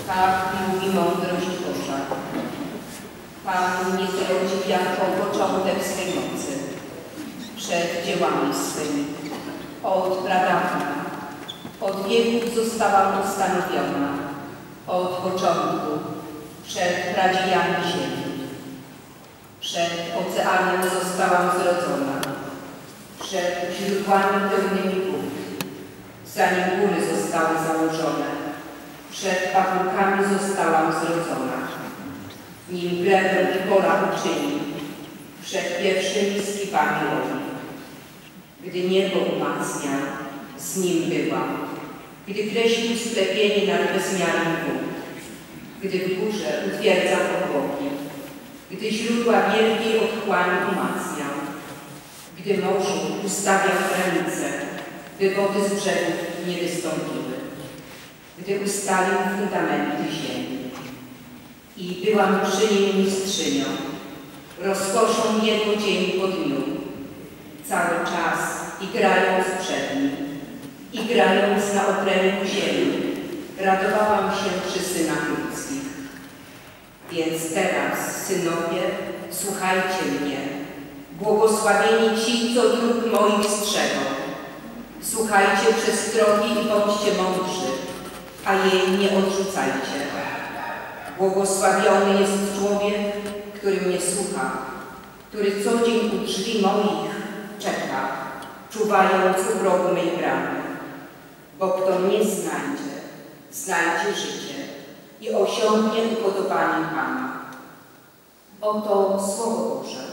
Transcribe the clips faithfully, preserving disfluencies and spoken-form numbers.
Tak mówi mądrość Boża. Pan nie zrodzi jako początek swej mocy, przed dziełami swymi. Od pradawna, od wieków została ustanowiona, od początku, przed pradziejami ziemi. Przed oceanem zostałam zrodzona, przed źródłami pełnymi wód, zanim góry zostały założone, przed pagórkami zostałam zrodzona, nim glebę i pola uczyni, przed pierwszymi skipami oliw. Gdy niebo umacnia, z nim byłam, gdy kreślił sklepienie nad bezmiarem wód, gdy w górze utwierdza obłoki, gdy źródła wielkiej otchłani umacniał, gdy morzu ustawiał granice, by wody z brzegów nie wystąpiły, gdy ustalił fundamenty ziemi. I byłam przy nim mistrzynią, rozkoszą jego dzień po dniu, cały czas i grając przed nim, i grając na okręgu ziemi, radowałam się przy synach ludzkich. Więc teraz, synowie, słuchajcie mnie, błogosławieni ci, co dróg moich strzegą. Słuchajcie przestrogi i bądźcie mądrzy, a jej nie odrzucajcie. Błogosławiony jest człowiek, który mnie słucha, który co dzień u drzwi moich czeka, czuwając u progu mej bramy. Bo kto mnie znajdzie, znajdzie życie i osiągnie upodobanie Pana. Oto Słowo Boże.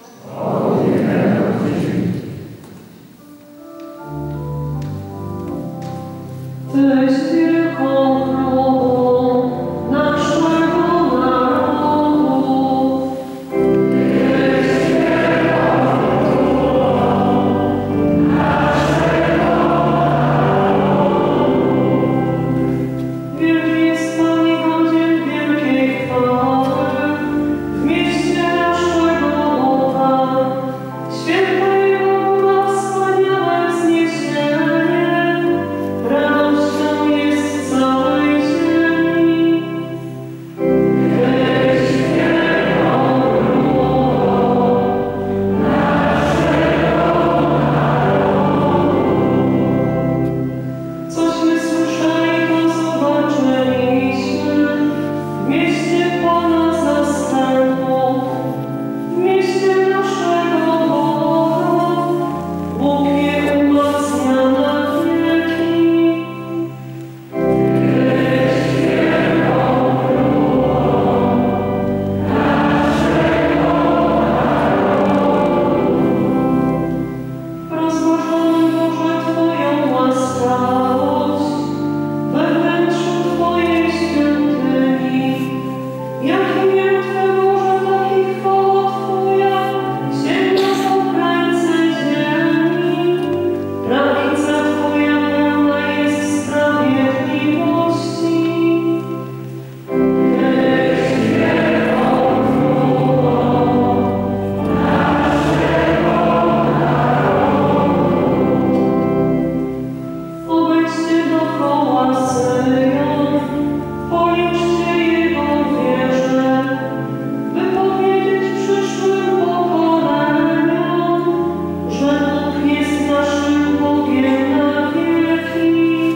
Tyś wielką królową naszego narodu. Tyś wielką królową naszego narodu. Wielki jest Pan i godzien wielkiej chwały w mieście naszego Boga. Święta Jego góra, wspaniałe wzniesienie. Radością jest całej ziemi. Tyś wielką królową naszego narodu. Cośmy słyszeli, to zobaczyliśmy w mieście Pana zastępów, w mieście naszego Boga. Bóg je umacnia na wieki. Rozłożony Boże Twoją łaskawość we wnętrzu Twojej świątyni. Jak imię Twe Boże, tak i chwała Twoja sięga po krańce ziemi. Prawica Twoja pełna jest sprawiedliwości. Tyś wielką królową naszego narodu. Obejdźcie dookoła Syjon, policzcie jego wieże, by powiedzieć przyszłym pokoleniom, że Bóg jest naszym Bogiem na wieki.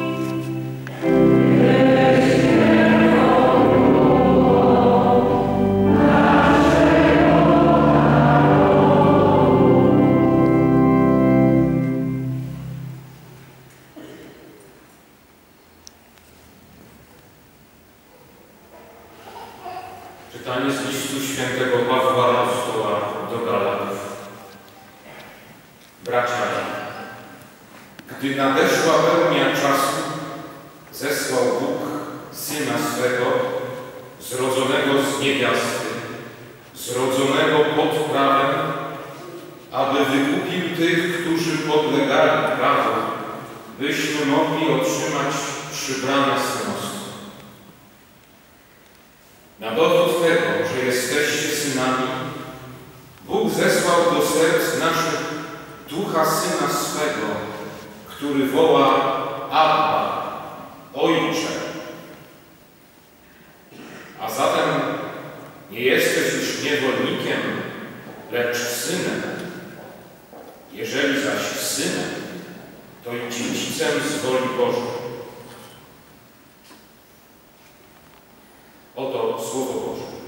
Tyś wielką królową naszego narodu. Czytanie z listu świętego Pawła apostoła do Galatów. Bracia, gdy nadeszła pełnia czasu, zesłał Bóg Syna swego, zrodzonego z niewiasty, zrodzonego pod prawem, aby wykupił tych, którzy podlegali prawu, byśmy mogli otrzymać przybrania synostwa. Na dowód tego, że jesteście synami, Bóg zesłał do serc naszych Ducha Syna swego, który woła Abba, Ojcze. jesteś niewolnikiem, lecz synem. Jeżeli zaś synem, to i dziedzicem z woli Bożej. Oto Słowo Boże.